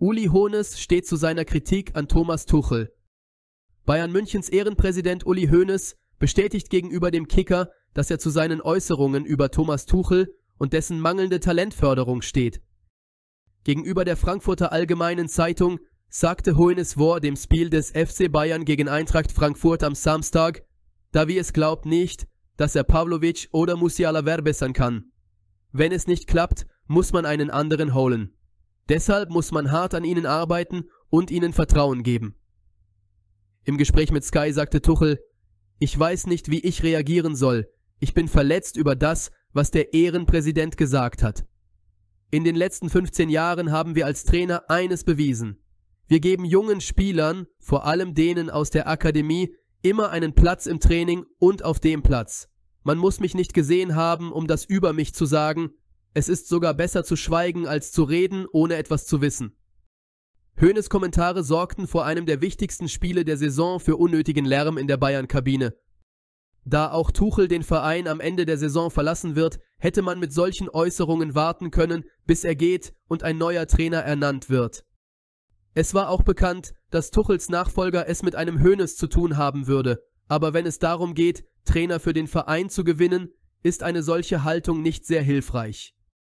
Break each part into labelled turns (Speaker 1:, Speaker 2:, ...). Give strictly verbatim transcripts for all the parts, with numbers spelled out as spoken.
Speaker 1: Uli Hoeneß steht zu seiner Kritik an Thomas Tuchel. Bayern Münchens Ehrenpräsident Uli Hoeneß bestätigt gegenüber dem Kicker, dass er zu seinen Äußerungen über Thomas Tuchel und dessen mangelnde Talentförderung steht. Gegenüber der Frankfurter Allgemeinen Zeitung sagte Hoeneß vor dem Spiel des F C Bayern gegen Eintracht Frankfurt am Samstag, da wie es glaubt nicht, dass er Pavlovic oder Musiala verbessern kann. Wenn es nicht klappt, muss man einen anderen holen. Deshalb muss man hart an ihnen arbeiten und ihnen Vertrauen geben. Im Gespräch mit Sky sagte Tuchel, ich weiß nicht, wie ich reagieren soll. Ich bin verletzt über das, was der Ehrenpräsident gesagt hat. In den letzten fünfzehn Jahren haben wir als Trainer eines bewiesen. Wir geben jungen Spielern, vor allem denen aus der Akademie, immer einen Platz im Training und auf dem Platz. Man muss mich nicht gesehen haben, um das über mich zu sagen. Es ist sogar besser zu schweigen, als zu reden, ohne etwas zu wissen. Hoeneß' Kommentare sorgten vor einem der wichtigsten Spiele der Saison für unnötigen Lärm in der Bayern-Kabine. Da auch Tuchel den Verein am Ende der Saison verlassen wird, hätte man mit solchen Äußerungen warten können, bis er geht und ein neuer Trainer ernannt wird. Es war auch bekannt, dass Tuchels Nachfolger es mit einem Hoeneß zu tun haben würde, aber wenn es darum geht, Trainer für den Verein zu gewinnen, ist eine solche Haltung nicht sehr hilfreich.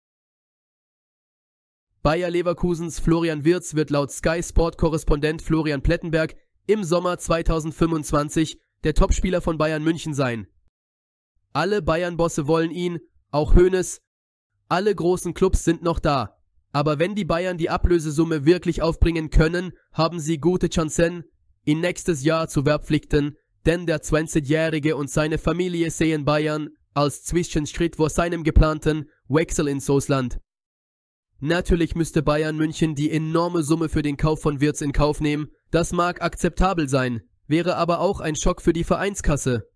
Speaker 1: Bayer Leverkusens Florian Wirtz wird laut Sky-Sport-Korrespondent Florian Plettenberg im Sommer zweitausendfünfundzwanzig der Topspieler von Bayern München sein. Alle Bayern-Bosse wollen ihn, auch Hoeneß. Alle großen Clubs sind noch da. Aber wenn die Bayern die Ablösesumme wirklich aufbringen können, haben sie gute Chancen, ihn nächstes Jahr zu verpflichten, denn der zwanzigjährige und seine Familie sehen Bayern als Zwischenschritt vor seinem geplanten Wechsel ins Ausland. Natürlich müsste Bayern München die enorme Summe für den Kauf von Wirtz in Kauf nehmen. Das mag akzeptabel sein, wäre aber auch ein Schock für die Vereinskasse.